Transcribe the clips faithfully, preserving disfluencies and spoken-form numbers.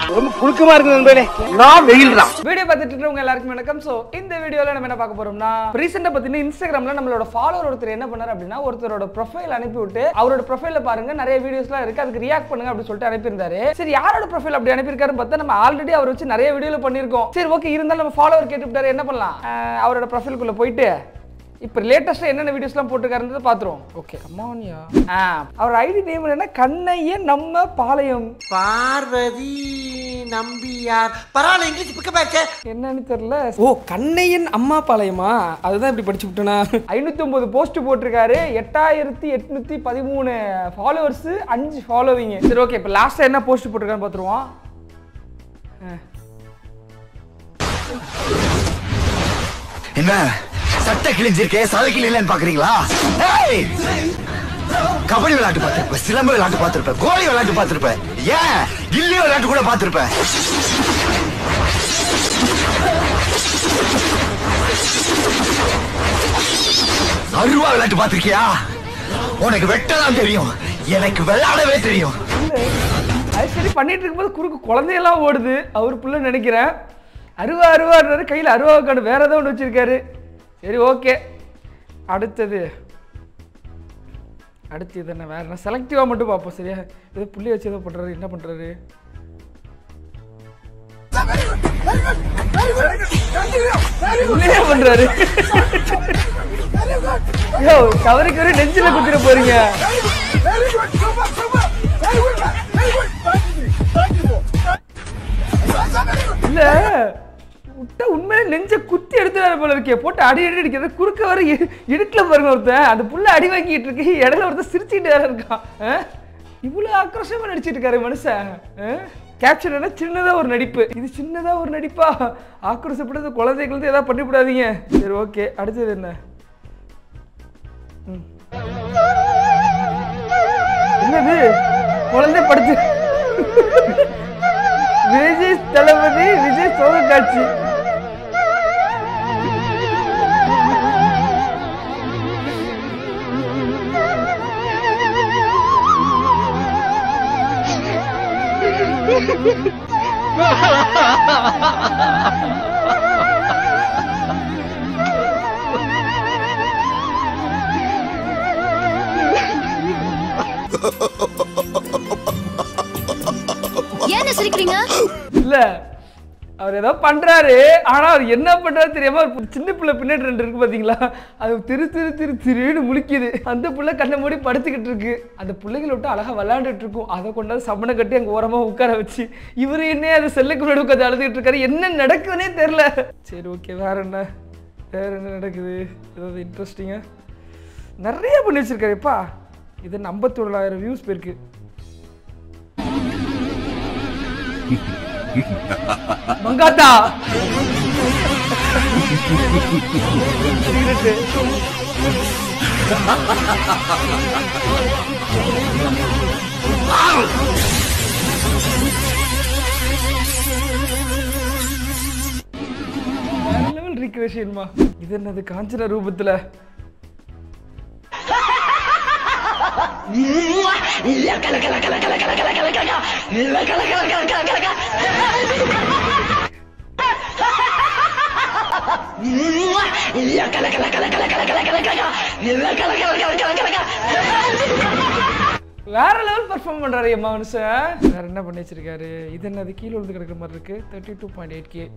ரொம்ப புழுக்கமா இருக்கு நண்பர்களே. நான் வெயில் தான். வீடியோ பார்த்துட்டு இருக்கவங்க எல்லாருக்கும் வணக்கம். சோ இந்த வீடியோல நம்ம என்ன பார்க்க போறோம்னா, ரீசெண்டா பாத்தீங்கன்னா இன்ஸ்டாகிராம்ல நம்மளோட ஃபாலோவர் ஒருத்தர் என்ன பண்ணாரு அப்படின்னா, ஒருத்தரோட ப்ரொஃபைல் அனுப்பி விட்டு அவரோட ப்ரொஃபைல பாருங்க நிறைய வீடியோஸ்லாம் இருக்கு, அதுக்கு ரியாக்ட் பண்ணுங்க அப்படி சொல்லிட்டு அனுப்பியிருந்தாரு. சரி, யாரோட ப்ரொஃபைல் அப்படி அனுப்பியிருக்காருன்னு பார்த்தா நம்ம ஆல்ரெடி அவர் வச்சு நிறைய வீடியோல பண்ணியிருக்கோம். சரி ஓகே, இருந்தாலும் நம்ம ஃபாலோவர் கேட்டுவிட்டாரு, என்ன பண்ணலாம், அவரோட ப்ரொஃபைலுக்குள்ள போயிட்டு இப்போ லேட்டஸ்டா என்னென்ன வீடியோஸ்லாம் போட்டுருக்காருன்றதை பார்த்துருவோம். ஓகே, கமானியா. ஆ, அவர் ஐடி நேம் என்ன, கண்ணையன் நம்ம பாளையம் பார்வதி நம்பியார். பரவாயில்ல, இங்கிலீஷ் பிக்கப் ஆச்சு. என்னன்னு தெரியல. ஓ, கண்ணையன் அம்மா பாளையமா, அதுதான் இப்படி படிச்சு விட்டேனா. ஐநூத்தி ஒன்பது போஸ்ட் போட்டிருக்காரு, எட்டாயிரத்தி எட்நூத்தி பதிமூணு ஃபாலோவர்ஸ், அஞ்சு ஃபாலோவிங். சரி ஓகே, இப்போ லாஸ்டா என்ன போஸ்ட் போட்டிருக்காருன்னு பார்த்துருவோம். என்ன சட்ட கிழிஞ்சிருக்கே, சதை கிழிலன்னு பாக்குறீங்களா? கபடி விளையாட்டு பார்த்திருப்பேன், சிலம்பு விளையாட்டு பார்த்திருப்பேன், கோழி விளையாட்டு பார்த்திருப்பேன், ஏன் கில்லி விளையாட்டு கூட பார்த்திருப்பேன். அருவா விளையாட்டு பார்த்திருக்கியா? உனக்கு வெட்டதான் தெரியும், எனக்கு விளையாடவே தெரியும். அது சரி, பண்ணிட்டு இருக்கும்போது குறுக்கு குழந்தையெல்லாம் ஓடுது, அவர் புள்ள நினைக்கிறேன். அருவா அருவாடுறாரு, கையில் அருவாக்காடு வேற ஏதோ ஒன்று வச்சிருக்காரு. சரி ஓகே, அடுத்தது அடுத்து இது என்ன, வேற என்ன செலக்டிவா மட்டும் பார்ப்போம். சரியா, ஏதோ புள்ளி வச்சு ஏதோ பண்றாரு, என்ன பண்றாரு? பண்றாரு யோ, கவரிக்கு ஒரு நெஞ்சில குத்திர போறீங்க. இல்ல விட்டா உண்மையிலே நெஞ்ச குத்தி எடுத்துறாரு போல இருக்கே, போட்டு அடி அடி அடிக்கிறது, குறுக்க வர இடுக்கல பாருங்க ஒருத்தன், அந்த புள்ள அடி வாங்கிட்டு இருக்கு, இடையில ஒருத்தன் சிரிச்சுட்டு வேற இருக்கான். இவ்வளவு ஆக்ரோஷமா நடிச்சிட்டு இருக்காரு மனுஷன். கேப்ஷன் என்ன, சின்னதா ஒரு நடிப்பு. இது சின்னதா ஒரு நடிப்பா, ஆக்ரோஷப்படுறது குழந்தைகளுக்கு ஏதாவது பண்ணிவிடாதீங்க. சரி ஓகே, அடுத்தது என்ன, என்னது குழந்தை படுத்து விஜய் தளபதி விஜய் சோக காட்சி. ஏன் சிரிக்கிறீங்க? இல்ல, அவர் ஏதோ பண்றாரு, ஆனா அவர் என்ன பண்றாரு தெரியாம சின்ன பிள்ளை பின்னாடி ரெண்டு இருக்கு பாத்தீங்களா, அது திரு திரு திரு திருன்னு முழிக்குது. அந்த பிள்ளை கண்ணை மூடி படுத்துக்கிட்டு இருக்கு, அந்த பிள்ளைகளை விட்டு அழகா விளையாண்டுட்டு இருக்கும். அதை கொண்டாந்து சமண கட்டி அங்க ஓரமா உட்கார வச்சு இவரு என்ன அது செல்லுக்கு முன்னாடி உட்காந்து அழுதுகிட்டு இருக்காரு, என்ன நடக்குதுன்னே தெரியல. சரி ஓகே, வேற என்ன வேற என்ன நடக்குது, ஏதாவது இன்ட்ரெஸ்டிங்கா நிறைய பண்ணி வச்சிருக்காருப்பா. இது ஐம்பத்தி ஒன்பதாயிரம் வியூஸ் போயிருக்கு. மங்காத்தா லெவல் ரீக்ரியேஷன்மா. இது என்னது, காஞ்சனா ரூபத்துல வேற லெவல் பெர்ஃபார்ம் பண்றாரு அம்மா மனுஷன். வேற என்ன பண்ணி வச்சிருக்காரு, இது என்னது கீழே விழுந்து கிடக்குற மாதிரி இருக்கு. Thirty two point eight K.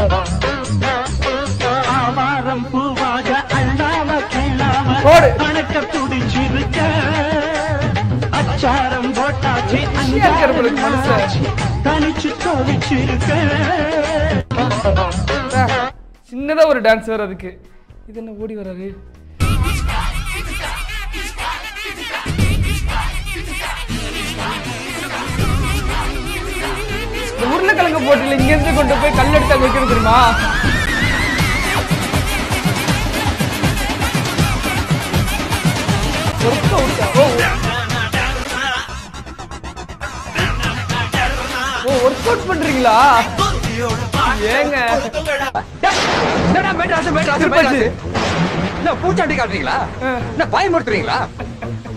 சின்னதா ஒரு டான்ஸ் வேற அதுக்கு. இது என்ன ஓடி வராரு, உருளைக்கிழங்கு போட்டில இங்க இருந்து கொண்டு போய் கல் எடுத்து வைக்கிறது தெரியுமா? ஓ, ஒர்க் அவுட் பண்றீங்களா? ஏங்க பூச்சாண்டி காட்டுறீங்களா, பயமுறுத்துறீங்களா?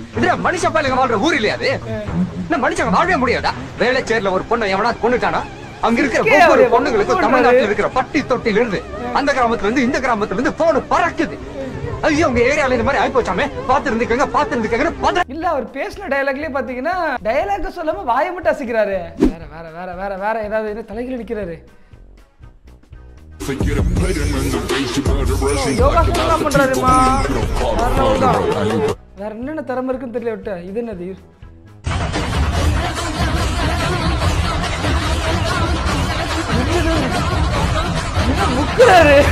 மனுஷ பாருங்க வாழ்ற ஊர் இல்லையா அது? மனுஷங்க வாழவே முடியாதா? வேலை சேர்ல ஒரு பொண்ணை எவனா கொண்டுட்டானா அங்க இருக்கிற ஒவ்வொரு பொண்ணுங்களுக்கும் தமிழ்நாட்டில் இருக்கிற பட்டி தொட்டில இருந்து அந்த கிராமத்துல இருந்து இந்த கிராமத்துல இருந்து போன் பறக்குது. ஐயோ உங்க ஏரியால இந்த மாதிரி ஆயி போச்சாமே, பாத்து இருந்துக்கங்க பாத்து இருந்துக்கங்க. இல்ல அவர் பேசின டயலாக்லயே பாத்தீங்கன்னா டயலாக் சொல்லாம வாயை மட்டும் அசைக்கிறாரு. வேற வேற வேற வேற வேற ஏதாவது தலைகள் நிக்கிறாரு. யோகாசனம் பண்றாருமா. வேற என்னென்ன திறமை இருக்குன்னு தெரியல விட்ட. இது என்னது முக்குறாரு.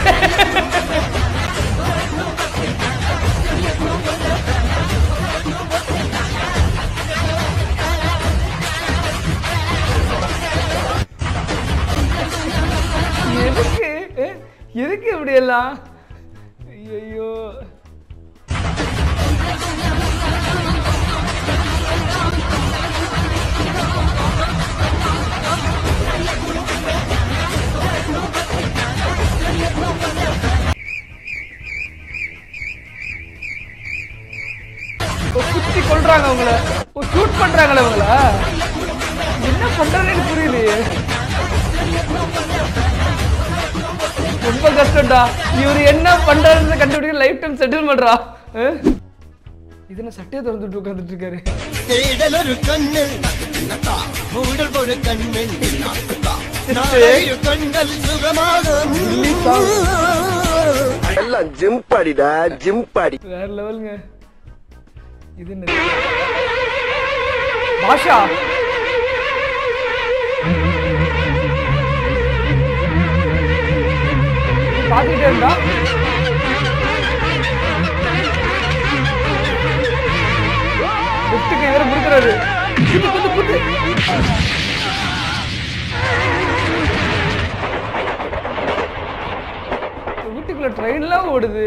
எதுக்கு எதுக்கு இப்படி எல்லாம்? ஐயோ குத்தி கொள்றாங்க அவங்கள, ஷூட் பண்றாங்களே அவங்கள. என்ன பண்றாங்கன்னு புரியலையே. ரொம்ப கஷ்டம்டா. இவர் என்ன பண்றாருன்னு கண்டுபிடிக்க லைஃப் டைம் செட்டில் பண்றா. இது என்ன சட்டையை திறந்துட்டு உட்கார்ந்துட்டு இருக்காரு. எல்லாம் ஜிம்பாடிடா ஜிம்பாடி. வேற லெவலுங்க. இது என்ன பாஷா? பாத்துக்கிட்டே இருந்தா விட்டுக்கு இவரை முறுக்கிறாரு. வீட்டுக்குள்ள ட்ரெயின்லாம் ஓடுது.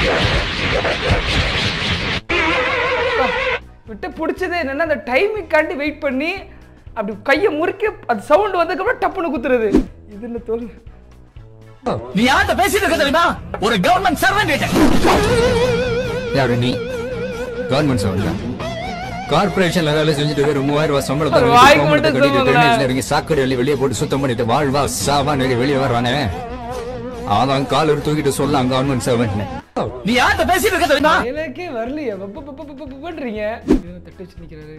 விட்டு பிடிச்சது என்னன்னா அந்த டைமிங்காண்டி வெயிட் பண்ணி அப்படி கையை முறுக்கி அது சவுண்ட் வந்ததுக்கப்புறம் டப்புன்னு குத்துறது. இது என்ன தோல்? நீ யார்கிட்ட பேசிட்டு இருக்க தெரியுமா? ஒரு கவர்மெண்ட் சர்வெண்ட். யாரு நீ? Government servant. கார்பரேஷன்ல வேலை செஞ்சுட்டு ஒரு மூவாயிரம் ரூபாய் சம்பளத்தை சாக்கடை வெளியே வெளியே போட்டு சுத்தம் பண்ணிட்டு வாழ்வா சாவா வெளியே வர்றானே, அவன் காலர் தூக்கிட்டு சொல்லலாம் கவர்மெண்ட் சர்வெண்ட். நீ யார்கிட்ட பேசிட்டு இருக்க தெரியுமா? எனக்கே வரலையே பண்றீங்க. தட்டு வச்சு நிக்கிறாரு.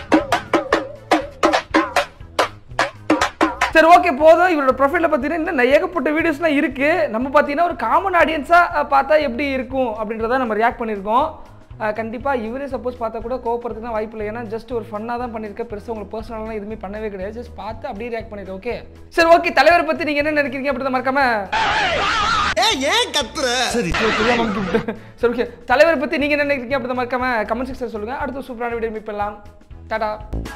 சரி ஓகே போதும். இவரோட ப்ரொஃபைல பார்த்தீங்கன்னா இன்னும் ஏகப்பட்ட வீடியோஸ்லாம் இருக்கு. நம்ம பார்த்தீங்கன்னா ஒரு காமன் ஆடியன்ஸாக பார்த்தா எப்படி இருக்கும் அப்படின்றத நம்ம ரியாக்ட் பண்ணியிருக்கோம். கண்டிப்பாக இவரே சப்போஸ் பார்த்தா கூட கோவப்படுறதுக்கு தான் வாய்ப்பு இல்லை. ஏன்னா ஜஸ்ட் ஒரு ஃபன்னாக தான் பண்ணியிருக்கேன். பெருசாக உங்களுக்கு பர்சனலாக எதுவுமே பண்ணவே கிடையாது. ஜஸ்ட் பார்த்து அப்படியே ரியாக்ட் பண்ணிடுறேன். ஓகே சரி ஓகே. தலைவரை பற்றி நீங்கள் என்ன நினைக்கிறீங்க அப்படி தான் மறக்காம ஏன் கத்துற? சரி சரி ஓகே. தலைவரை பற்றி நீங்கள் என்ன நினைக்கிறீங்க அப்படி தான் மறக்காம கமெண்ட் செக்ஷன் சொல்லுங்கள். அடுத்த சூப்பரான வீடியோ மீட் பண்ணலாம். டாடா.